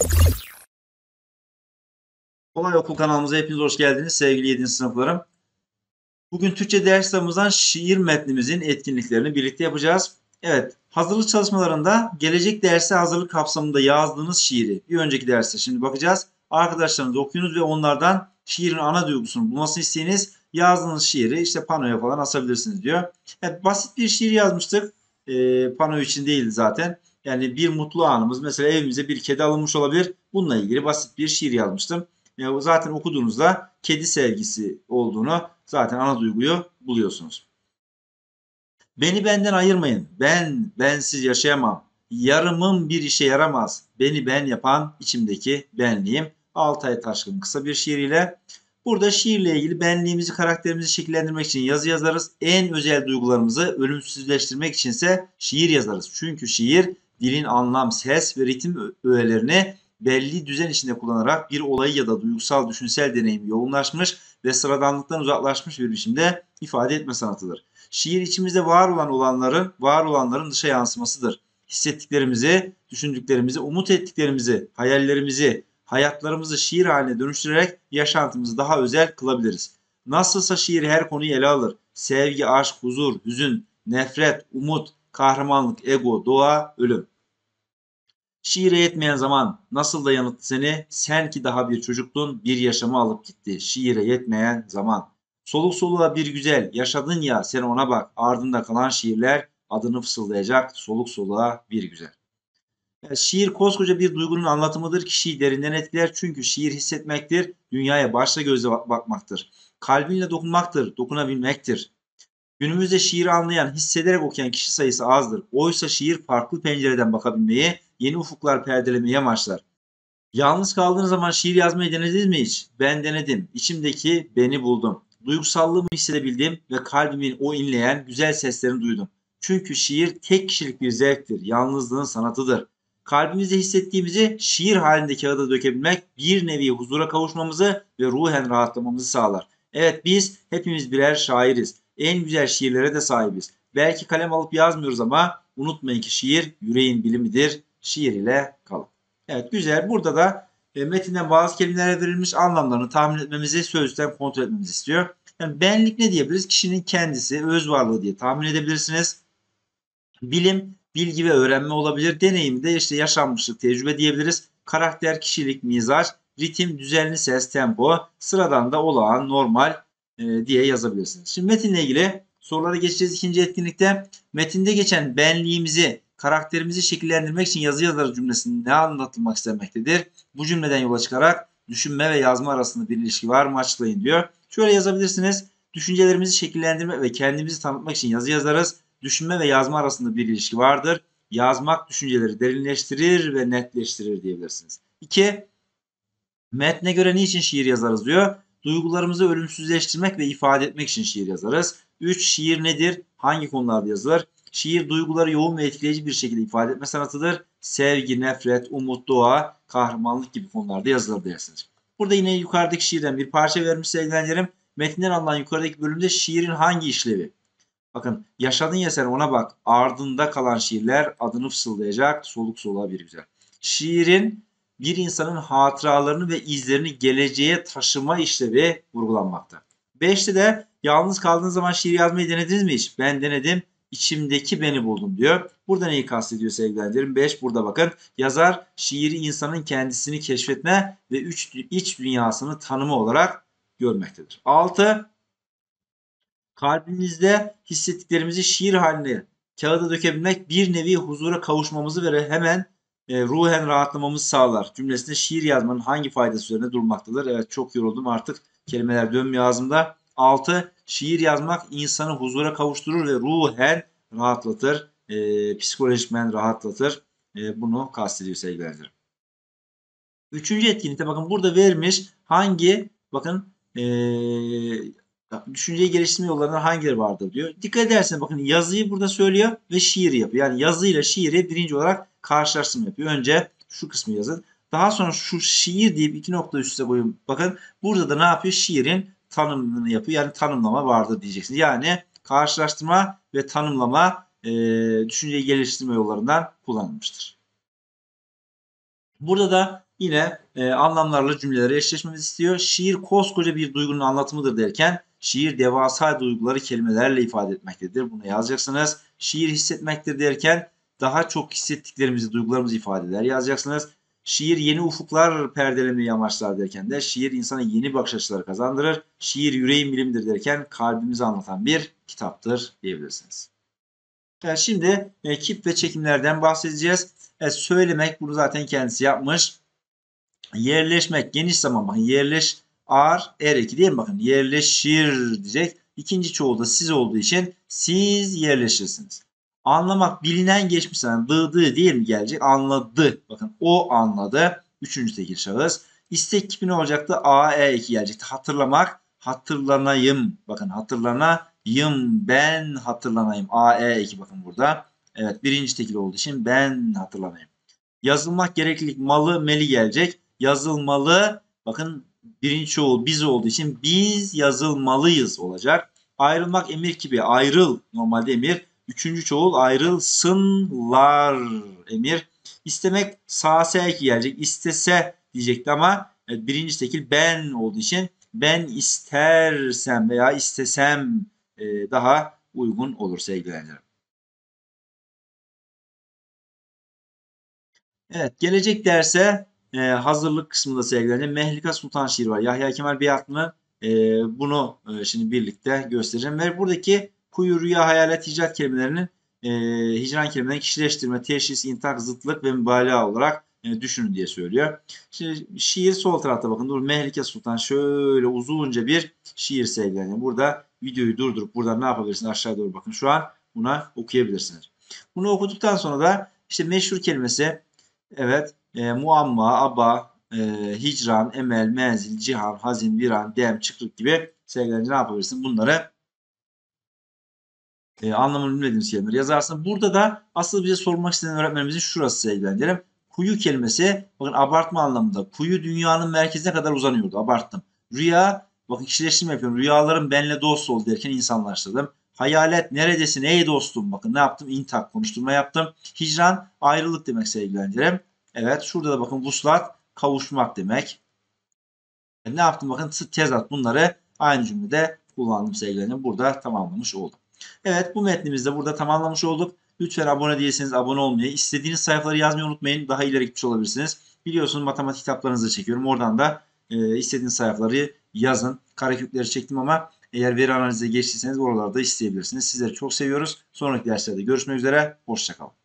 Kolay Okul kanalımıza hepiniz hoş geldiniz sevgili 7. sınıflarım. Bugün Türkçe ders kitabımızdan şiir metnimizin etkinliklerini birlikte yapacağız. Evet, hazırlık çalışmalarında gelecek derse hazırlık kapsamında yazdığınız şiiri bir önceki derste şimdi bakacağız. Arkadaşlarınızı okuyunuz ve onlardan şiirin ana duygusunu bulmasını isteyiniz. Yazdığınız şiiri işte panoya falan asabilirsiniz diyor. Evet, basit bir şiir yazmıştık. Pano için değildi zaten. Yani bir mutlu anımız. Mesela evimize bir kedi alınmış olabilir. Bununla ilgili basit bir şiir yazmıştım. Zaten okuduğunuzda kedi sevgisi olduğunu zaten ana duyguyu buluyorsunuz. Beni benden ayırmayın. Ben bensiz yaşayamam. Yarımım bir işe yaramaz. Beni ben yapan içimdeki benliğim. Altay Taşkın kısa bir şiiriyle. Burada şiirle ilgili benliğimizi, karakterimizi şekillendirmek için yazı yazarız. En özel duygularımızı ölümsüzleştirmek içinse şiir yazarız. Çünkü şiir dilin anlam, ses ve ritim öğelerini belli düzen içinde kullanarak bir olayı ya da duygusal, düşünsel deneyimi yoğunlaşmış ve sıradanlıktan uzaklaşmış bir biçimde ifade etme sanatıdır. Şiir içimizde var olanların dışa yansımasıdır. Hissettiklerimizi, düşündüklerimizi, umut ettiklerimizi, hayallerimizi, hayatlarımızı şiir haline dönüştürerek yaşantımızı daha özel kılabiliriz. Nasılsa şiir her konuyu ele alır. Sevgi, aşk, huzur, hüzün, nefret, umut, kahramanlık, ego, doğa, ölüm. Şiire yetmeyen zaman nasıl da yanılttı seni? Sen ki daha bir çocuktun, bir yaşamı alıp gitti. Şiire yetmeyen zaman. Soluk soluğa bir güzel, yaşadın ya sen ona bak. Ardında kalan şiirler adını fısıldayacak soluk soluğa bir güzel. Yani şiir koskoca bir duygunun anlatımıdır. Kişiyi derinden etkiler çünkü şiir hissetmektir. Dünyaya başla gözle bakmaktır. Kalbinle dokunmaktır, dokunabilmektir. Günümüzde şiiri anlayan, hissederek okuyan kişi sayısı azdır. Oysa şiir farklı pencereden bakabilmeyi, yeni ufuklar perdelemeyi amaçlar. Yalnız kaldığınız zaman şiir yazmayı denediniz mi hiç? Ben denedim. İçimdeki beni buldum. Duygusallığımı hissedebildim ve kalbimin o inleyen güzel seslerini duydum. Çünkü şiir tek kişilik bir zevktir. Yalnızlığın sanatıdır. Kalbimizde hissettiğimizi şiir halinde kağıda dökebilmek bir nevi huzura kavuşmamızı ve ruhen rahatlamamızı sağlar. Evet biz hepimiz birer şairiz. En güzel şiirlere de sahibiz. Belki kalem alıp yazmıyoruz ama unutmayın ki şiir yüreğin bilimidir. Şiir ile kalın. Evet güzel. Burada da metinden bazı kelimelere verilmiş anlamlarını tahmin etmemizi sözlükten kontrol etmemizi istiyor. Yani benlik ne diyebiliriz? Kişinin kendisi, öz varlığı diye tahmin edebilirsiniz. Bilim, bilgi ve öğrenme olabilir. Deneyim de işte yaşanmışlık, tecrübe diyebiliriz. Karakter, kişilik, mizaç, ritim, düzenli ses, tempo, sıradan da olağan, normal diye yazabilirsiniz. Şimdi metinle ilgili sorulara geçeceğiz ikinci etkinlikte. Metinde geçen benliğimizi, karakterimizi şekillendirmek için yazı yazarı cümlesinde ne anlatılmak istenmektedir? Bu cümleden yola çıkarak düşünme ve yazma arasında bir ilişki var mı açıklayın diyor. Şöyle yazabilirsiniz. Düşüncelerimizi şekillendirmek ve kendimizi tanıtmak için yazı yazarız. Düşünme ve yazma arasında bir ilişki vardır. Yazmak düşünceleri derinleştirir ve netleştirir diyebilirsiniz. 2. Metne göre niçin şiir yazarız diyor. Duygularımızı ölümsüzleştirmek ve ifade etmek için şiir yazarız. 3. Şiir nedir? Hangi konularda yazılır? Şiir duyguları yoğun ve etkileyici bir şekilde ifade etme sanatıdır. Sevgi, nefret, umut, doğa, kahramanlık gibi konularda yazılır dersiniz. Burada yine yukarıdaki şiirden bir parça vermiş sevgili öğrencilerim. Metinden alınan yukarıdaki bölümde şiirin hangi işlevi? Bakın yaşadın ya sen ona bak. Ardında kalan şiirler adını fısıldayacak soluk soluğa bir güzel. Şiirin bir insanın hatıralarını ve izlerini geleceğe taşıma işlevi vurgulanmakta. 5'te de yalnız kaldığınız zaman şiir yazmayı denediniz mi hiç? Ben denedim. İçimdeki beni buldum diyor. Burada neyi kastediyor sevgili öğrencilerim? 5 burada bakın. Yazar şiiri insanın kendisini keşfetme ve iç dünyasını tanıma olarak görmektedir. 6. Kalbimizde hissettiklerimizi şiir haline kağıda dökebilmek bir nevi huzura kavuşmamızı ve hemen ruhen rahatlamamızı sağlar. Cümlesinde şiir yazmanın hangi faydası üzerine durmaktadır? Evet çok yoruldum artık kelimeler dönmüyor ağzımda. 6. Şiir yazmak insanı huzura kavuşturur ve ruhen rahatlatır. Psikolojikmen rahatlatır. Bunu kastediyor sevgili öğrencilerim. Üçüncü etkinlikte bakın burada vermiş hangi bakın düşünceyi geliştirme yollarından hangileri vardır diyor. Dikkat ederseniz bakın yazıyı burada söylüyor ve şiiri yapıyor. Yani yazıyla şiiri birinci olarak karşılaştırma yapıyor. Önce şu kısmı yazın. Daha sonra şu şiir deyip iki nokta üst üste koyun. Bakın burada da ne yapıyor? Şiirin tanımını yapıyor. Yani tanımlama vardır diyeceksiniz. Yani karşılaştırma ve tanımlama düşünceyi geliştirme yollarından kullanılmıştır. Burada da Yine anlamlarla cümleleri eşleşmemizi istiyor. Şiir koskoca bir duygunun anlatımıdır derken şiir devasa duyguları kelimelerle ifade etmektedir. Bunu yazacaksınız. Şiir hissetmektir derken daha çok hissettiklerimizi, duygularımızı ifade eder yazacaksınız. Şiir yeni ufuklar perdelemeyi amaçlar derken de şiir insana yeni bakış açıları kazandırır. Şiir yüreğin bilimidir derken kalbimizi anlatan bir kitaptır diyebilirsiniz. Yani şimdi kip ve çekimlerden bahsedeceğiz. Söylemek bunu zaten kendisi yapmış. Yerleşmek geniş zaman bakın yerleş ar er eki değil mi bakın yerleşir diyecek. İkinci çoğulda siz olduğu için siz yerleşirsiniz. Anlamak bilinen geçmiş zaman dı değil mi gelecek? Anladı. Bakın o anladı. Üçüncü tekil şahıs. İstek kipi ne olacaktı? A, E eki gelecekti. Hatırlamak, hatırlanayım. Bakın hatırlanayım. Ben hatırlanayım. A, E eki bakın burada. Evet birinci tekil olduğu için ben hatırlanayım. Yazılmak gereklilik malı meli gelecek. Yazılmalı bakın birinci çoğul biz olduğu için biz yazılmalıyız olacak. Ayrılmak emir gibi ayrıl normalde emir. Üçüncü çoğul ayrılsınlar emir. İstemek sase gelecek. İstese diyecekti ama birinci tekil ben olduğu için ben istersem veya istesem daha uygun olur sevgili öğrencilerim. Evet, gelecek derse hazırlık kısmında sevgili Mehlika Sultan şiiri var. Yahya Kemal Beyatlı'nın bunu şimdi birlikte göstereceğim. Ve buradaki kuyu, rüya, hayalet, hicrat kelimelerinin hicran kelimelerini kişileştirme, teşhis, intak, zıtlık ve mübalağa olarak düşünün diye söylüyor. Şimdi şiir sol tarafta bakın. Dur Mehlika Sultan şöyle uzunca bir şiir sevgili. Burada videoyu durdurup buradan ne yapabilirsiniz? Aşağı doğru bakın. Şu an buna okuyabilirsiniz. Bunu okuduktan sonra da işte meşhur kelimesi evet. Muamma, aba, hicran, emel, menzil, cihan, hazin, viran, dem, çıkrık gibi sevgilince ne yapabilirsin? Bunları anlamını bilmediğimiz kelimeleri yazarsın. Burada da asıl bize sormak istenen öğretmenimizin şurası sevgilendirim. Kuyu kelimesi bakın abartma anlamında. Kuyu dünyanın merkezine kadar uzanıyordu. Abarttım. Rüya bakın kişileştirme yapıyorum. Rüyalarım benimle dost ol derken insanlaştırdım. Hayalet neredesin ey dostum? Bakın ne yaptım? İntak konuşturma yaptım. Hicran ayrılık demek sevgilendirim. Evet şurada da bakın vuslat kavuşmak demek. Ne yaptım bakın tezat bunları aynı cümlede kullandım sevgilerim. Burada tamamlamış oldum. Evet bu metnimizde burada tamamlamış olduk. Lütfen abone değilseniz abone olmayı, istediğiniz sayfaları yazmayı unutmayın. Daha ileri gitmiş olabilirsiniz. Biliyorsunuz matematik kitaplarınızı çekiyorum. Oradan da istediğiniz sayfaları yazın. Karekökleri çektim ama eğer veri analize geçtiyseniz oralarda isteyebilirsiniz. Sizleri çok seviyoruz. Sonraki derslerde görüşmek üzere. Hoşçakalın.